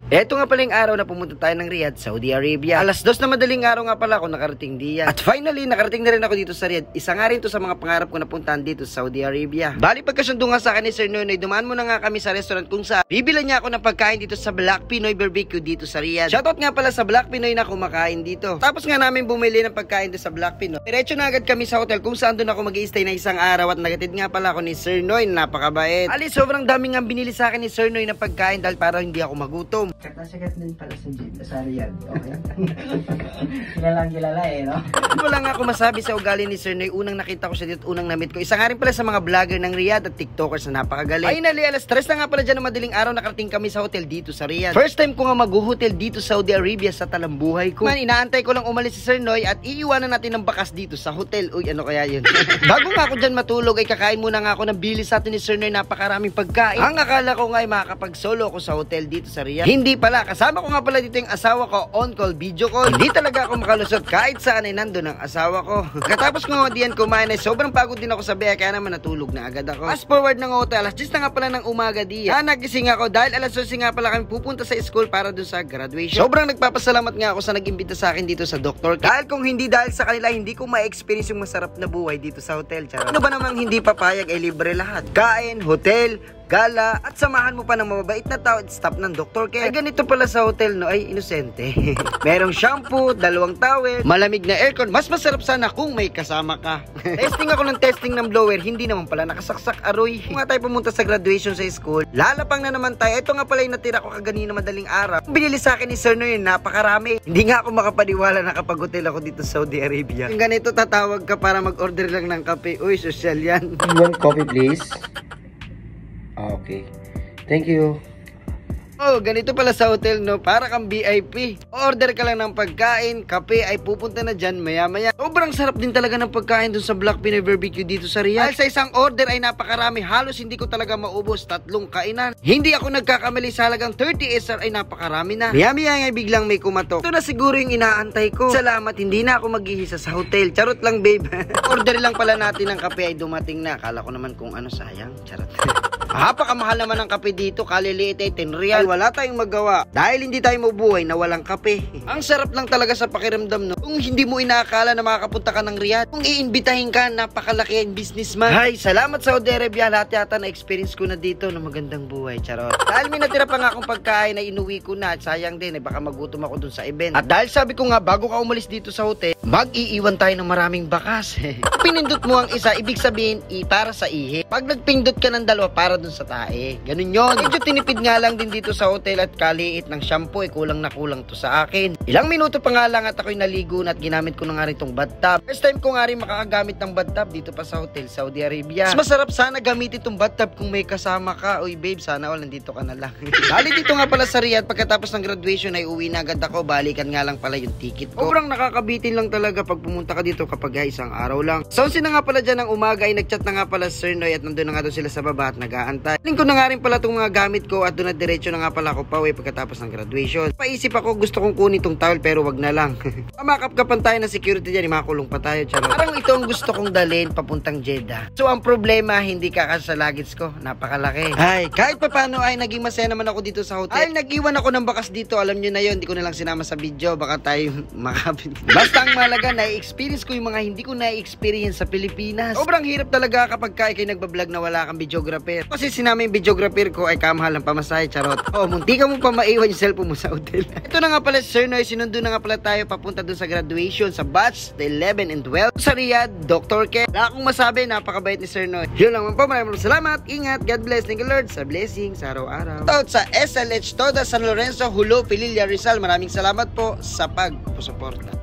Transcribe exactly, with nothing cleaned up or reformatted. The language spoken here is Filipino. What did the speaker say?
Eto nga pala yung araw na pumunta tayo ng Riyadh, Saudi Arabia. Alas dos na madaling araw nga pala ako nakarating diyan. At finally, nakarating na rin ako dito sa Riyadh. Isa nga rin to sa mga pangarap ko na puntahan dito sa Saudi Arabia. Bali, pagkasundo nga sa akin ni Sir Nonoy, dumaan muna nga kami sa restaurant kung saan bibila niya ako ng pagkain dito sa Black Pinoy Barbecue dito sa Riyadh. Shoutout nga pala sa Black Pinoy na kumakain dito. Tapos nga namin bumili ng pagkain dito sa Black Pinoy. Diretso na agad kami sa hotel kung saan doon ako mag-i-stay na isang araw at nagatid nga pala ako ni Sir Noy, napakabait. Ali, sobrang daming nga binili sa akin ni Sir Noy na pagkain dahil para hindi ako magutom. Sikat din pala sa Jeddah, sa Riyadh, okay? Kilalang kilala eh, no? Wala nga ako masabi sa ugali ni Sir Noy. Unang nakita ko siya dito, unang namit ko. Isa nga rin pala sa mga vlogger ng Riyadh at TikTokers na napakagaling. Finally, alas tres na nga pala dyan ng madaling araw nakarating kami sa hotel dito sa Riyadh. First time ko nga mag-hotel dito sa Saudi Arabia sa talambuhay ko. Man, inaantay ko lang umalis si Sir Noy at iiwanan natin ng bakas dito sa hotel. Uy, ano kaya yun? Bago nga ako dyan matulog ay kakain muna nga ako ng bili sa atin ni Sir Noy. Napakaraming pagkain. Ang akala ko nga ay makakapag-solo ako sa hotel dito sa Riyadh. Hindi pala. Kasama ko nga pala dito yung asawa ko, on call, video call. Hindi talaga ako makalusot kahit saan ay nandun ang asawa ko. Katapos ko nga diyan kumain ay sobrang pagod din ako sa biyahe kaya naman natulog na agad ako. Fast forward ng hotel, alas diyes na nga pala ng umaga diyan. Ah, nagising ako dahil alas diyes nga pala kami pupunta sa school para dun sa graduation. Sobrang nagpapasalamat nga ako sa nag-imbita sa akin dito sa doktor. Dahil kung hindi dahil sa kanila, hindi ko ma-experience yung masarap na buhay dito sa hotel. Charot. Ano ba namang hindi papayag ay libre lahat? Kain, hotel, gala, at samahan mo pa ng mababait na tao at staff ng doktor. Kaya ay ganito pala sa hotel, no? Ay, inosente. Merong shampoo, dalawang towel, malamig na aircon. Mas masarap sana kung may kasama ka. Testing ako ng testing ng blower, hindi naman pala nakasaksak aroy. Kung nga tayo pumunta sa graduation sa school, lalapang na naman tayo. Ito nga pala yung natira ko kaganina madaling araw. Binili sa akin ni Sir Noy, napakarami. Hindi nga ako makapaniwala na kapag hotel ako dito sa Saudi Arabia. Yung ganito, tatawag ka para mag-order lang ng kape. Uy, social yan. One coffee please. Okay. Thank you. Oh, ganito pala sa hotel, no? Para kang V I P. Order ka lang ng pagkain, kape ay pupunta na dyan maya-maya. Sobrang sarap din talaga ng pagkain dun sa Black Pinoy Barbecue dito sa Riyadh. Dahil sa isang order ay napakarami. Halos hindi ko talaga maubos. Tatlong kainan. Hindi ako nagkakamali sa halagang thirty S R ay napakarami na. Maya-maya ngay biglang may kumatok. Ito na siguro yung inaantay ko. Salamat, hindi na ako maghihisa sa hotel. Charot lang, babe. Order lang pala natin ng kape ay dumating na. Akala ko naman kung ano, sayang. Charot. Hapakamahal naman ng kape dito. Kaliliit ay ten real. Wala tayong magawa dahil hindi tayo mabuhay na walang kape. Ang sarap lang talaga sa pakiramdam, no? Kung hindi mo inaakala na makakapunta ka ng Riyadh, kung iimbitahin ka, napakalaki ang businessman. Ay, salamat sa Saudi Arabia. Lahat yata na experience ko na dito na magandang buhay. Charot. Dahil may natira pa nga akong pagkain na inuwi ko na at sayang din, eh, baka magutom ako dun sa event. At dahil sabi ko nga, bago ka umalis dito sa hotel, mag-iiwan tayo ng maraming bakas. Pinindot mo ang isa, ibig sabihin, i para sa ihi. Pag nagpindot ka ng dalawa, para dun sa tae. Ganun yun. Medyo tinipid nga lang din dito sa hotel at kaliit ng shampoo, eh, kulang na kulang to sa akin. Ilang minuto pa nga lang at ako'y naligo na at ginamit ko na nga rin itong bathtub. First time ko nga rin makakagamit ng bathtub dito pa sa hotel, Saudi Arabia. Mas masarap sana gamitin itong bathtub kung may kasama ka. Uy babe, sana all nandito ka na lang. Bali dito nga pala sa Riyadh, pagkatapos ng graduation ay uwi na agad ako. Balikan nga lang pala yung ticket ko. Sobrang nakakabitin lang talaga pag pumunta ka dito kapag ay isang araw lang. So sina nga pala dyan ng umaga ay nagchat na nga pala Sir Noy at nandun na nga doon sila sa baba at nag-aantay. Tingin ko na nga rin pala itong mga gamit ko at doon na diretso na nga pala ako pauwi pagkatapos ng graduation. Paisip ako, gusto kong kunin itong towel pero wag na lang. Pamakap-kapan tayo ng security dyan, makulong pa tayo. Charot. Parang ito ang gusto kong dalhin papuntang Jeddah. So ang problema, hindi kakasya sa luggage ko. Napakalaki. Ay, kahit pa paano ay naging masaya naman ako dito sa hotel. Ay, nag-iwan ako ng bakas dito. Alam nyo na yun, hindi ko na lang sinama sa video. Baka tayo makapit. Basta ang malaga, na-experience ko yung mga hindi ko na-experience sa Pilipinas. Sobrang hirap talaga kapag kayo kayo nagbablog na wala kang videographer. Kasi sinama yung videographer ko ay kamahal ng pamasahe. Charot. Oh, munti ka mo pa maiwan yung cellphone mo sa hotel. Ito na nga pala Sir Noy, sinundo na nga pala tayo papunta dun sa graduation sa batch eleven and twelve sa Riyadh, Doctor Ke. Wala akong masabi, napakabait ni Sir Noy. Yun lang po, maraming salamat, ingat, God bless, thank you Lord sa blessing sa araw-araw. Out sa S L H Toda San Lorenzo, Hulo, Pililla, Rizal, maraming salamat po sa pagsuporta.